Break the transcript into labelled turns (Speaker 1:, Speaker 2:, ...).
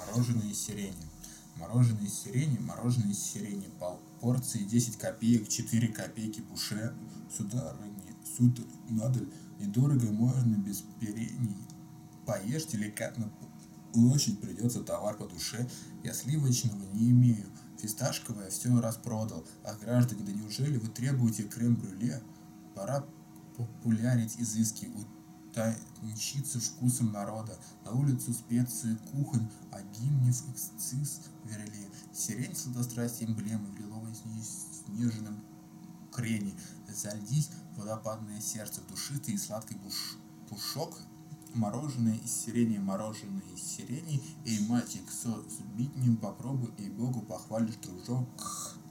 Speaker 1: Мороженое из сирени. Мороженое из сирени, мороженое из сирени. По порции 10 копеек, 4 копейки буше. Сударыня, сударь, надаль, недорого можно без перений. Поешь деликатно, площадь придется товар по душе. Я сливочного не имею, фисташковое все распродал. Ах, граждане, да неужели вы требуете крем-брюле? Пора популярить изыски, утончиться вкусом народа. На улицу специи кухонь, а гимнев эксцисс верли. Сирень сладострастия эмблемы в лиловой снежном крене. Зальдись, водопадное сердце, душистый и сладкий пушок. Мороженое из сирени, эй, мальчик, со сбитнем попробуй, ей богу, похвалишь, дружок.